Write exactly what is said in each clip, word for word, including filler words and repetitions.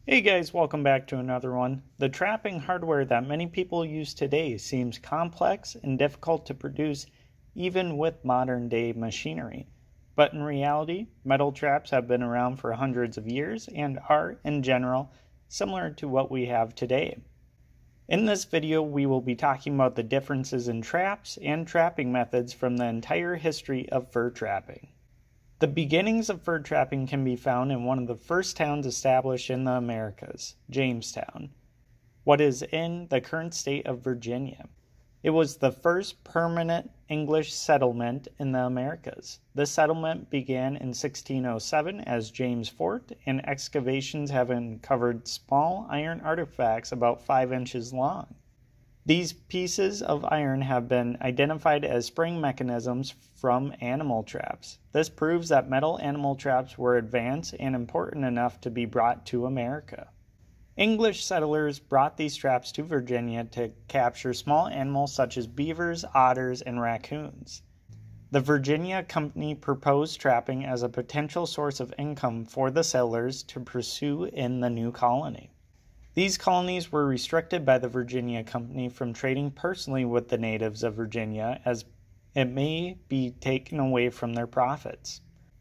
Hey guys, welcome back to another one. The trapping hardware that many people use today seems complex and difficult to produce even with modern day machinery. But in reality, metal traps have been around for hundreds of years and are, in general, similar to what we have today. In this video, we will be talking about the differences in traps and trapping methods from the entire history of fur trapping. The beginnings of fur trapping can be found in one of the first towns established in the Americas, Jamestown, what is in the current state of Virginia. It was the first permanent English settlement in the Americas. This settlement began in sixteen oh seven as James Fort, and excavations have uncovered small iron artifacts about five inches long. These pieces of iron have been identified as spring mechanisms from animal traps. This proves that metal animal traps were advanced and important enough to be brought to America. English settlers brought these traps to Virginia to capture small animals such as beavers, otters, and raccoons. The Virginia Company proposed trapping as a potential source of income for the settlers to pursue in the new colony. These colonies were restricted by the Virginia Company from trading personally with the natives of Virginia, as it may be taken away from their profits.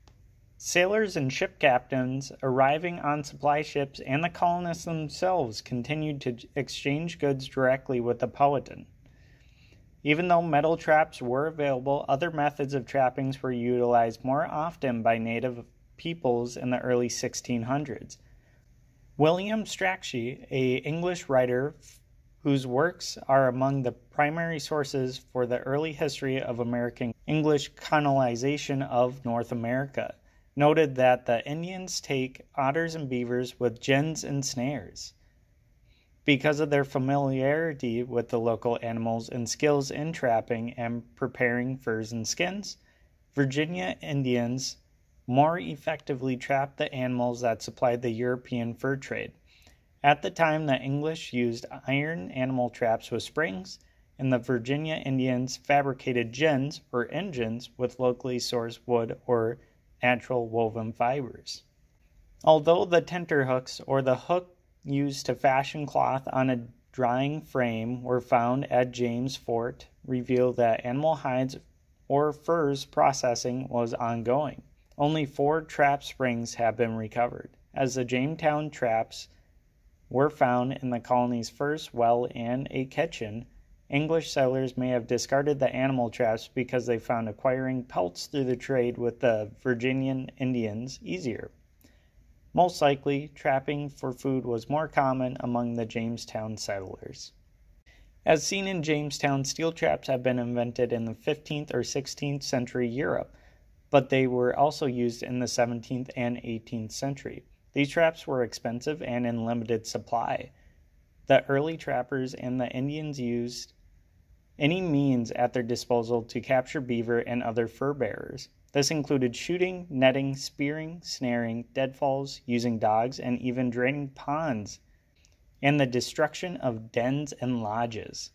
Sailors and ship captains arriving on supply ships and the colonists themselves continued to exchange goods directly with the Powhatan. Even though metal traps were available, other methods of trappings were utilized more often by native peoples in the early sixteen hundreds. William Strachey, an English writer whose works are among the primary sources for the early history of American English colonization of North America, noted that the Indians take otters and beavers with gins and snares. Because of their familiarity with the local animals and skills in trapping and preparing furs and skins, Virginia Indians more effectively trapped the animals that supplied the European fur trade. At the time, the English used iron animal traps with springs, and the Virginia Indians fabricated gins or engines with locally sourced wood or natural woven fibers. Although the tenterhooks, or the hook used to fashion cloth on a drying frame, were found at James Fort, reveal that animal hides or furs processing was ongoing. Only four trap springs have been recovered, as the Jamestown traps were found in the colony's first well and a kitchen. English settlers may have discarded the animal traps because they found acquiring pelts through the trade with the Virginian Indians easier. Most likely, trapping for food was more common among the Jamestown settlers. As seen in Jamestown, steel traps have been invented in the fifteenth or sixteenth century Europe, but they were also used in the seventeenth and eighteenth century. These traps were expensive and in limited supply. The early trappers and the Indians used any means at their disposal to capture beaver and other fur bearers. This included shooting, netting, spearing, snaring, deadfalls, using dogs, and even draining ponds, and the destruction of dens and lodges.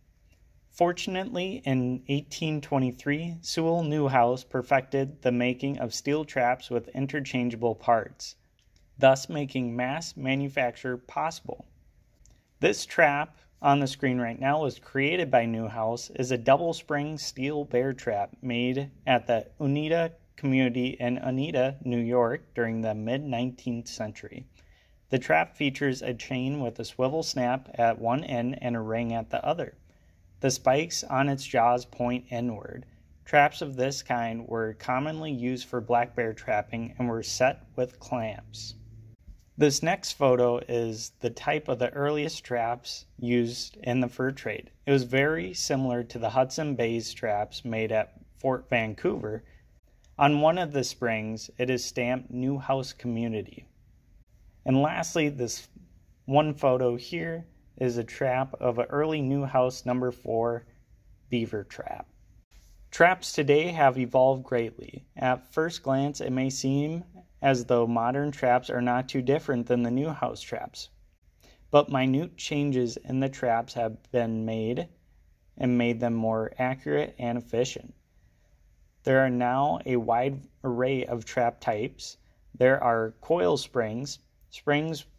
Fortunately, in eighteen twenty-three, Sewell Newhouse perfected the making of steel traps with interchangeable parts, thus making mass manufacture possible. This trap on the screen right now was created by Newhouse, is a double-spring steel bear trap made at the Oneida community in Oneida, New York during the mid-nineteenth century. The trap features a chain with a swivel snap at one end and a ring at the other. The spikes on its jaws point inward. Traps of this kind were commonly used for black bear trapping and were set with clamps. This next photo is the type of the earliest traps used in the fur trade. It was very similar to the Hudson Bay's traps made at Fort Vancouver. On one of the springs, it is stamped Newhouse Community. And lastly, this one photo here is a trap of an early Newhouse number four beaver trap. Traps today have evolved greatly. At first glance, it may seem as though modern traps are not too different than the Newhouse traps, but minute changes in the traps have been made and made them more accurate and efficient. There are now a wide array of trap types. There are coil springs, springs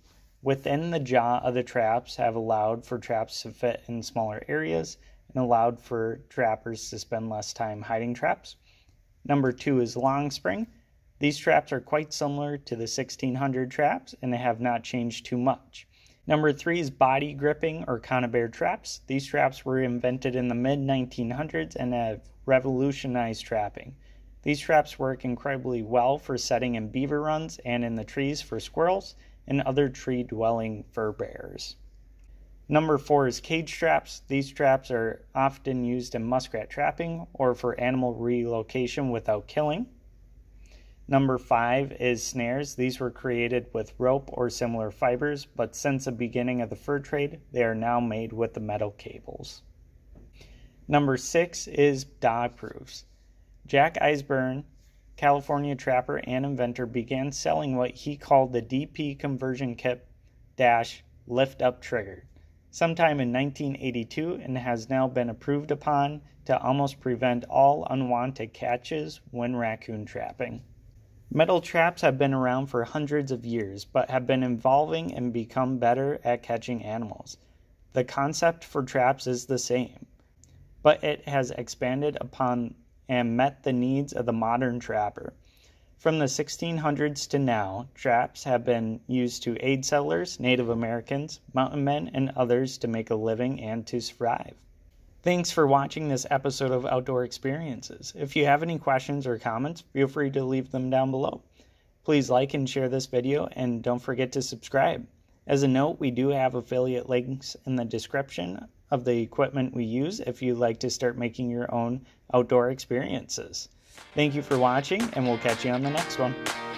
within the jaw of the traps have allowed for traps to fit in smaller areas and allowed for trappers to spend less time hiding traps. Number two is long spring. These traps are quite similar to the sixteen hundred traps and have not changed too much. Number three is body gripping or conibear traps. These traps were invented in the mid nineteen hundreds and have revolutionized trapping. These traps work incredibly well for setting in beaver runs and in the trees for squirrels and other tree-dwelling fur bearers. Number four is cage traps. These traps are often used in muskrat trapping or for animal relocation without killing. Number five is snares. These were created with rope or similar fibers, but since the beginning of the fur trade, they are now made with the metal cables. Number six is dog proofs. Jack Eisburn, California trapper and inventor, began selling what he called the D P conversion kit dash lift up trigger sometime in nineteen eighty-two and has now been approved upon to almost prevent all unwanted catches when raccoon trapping. Metal traps have been around for hundreds of years, but have been evolving and become better at catching animals. The concept for traps is the same, but it has expanded upon and met the needs of the modern trapper. From the sixteen hundreds to now, traps have been used to aid settlers, Native Americans, mountain men, and others to make a living and to survive. Thanks for watching this episode of Outdoor Experiences. If you have any questions or comments, feel free to leave them down below. Please like and share this video, and don't forget to subscribe. As a note, we do have affiliate links in the description of the equipment we use if you'd like to start making your own outdoor experiences. Thank you for watching, and we'll catch you on the next one.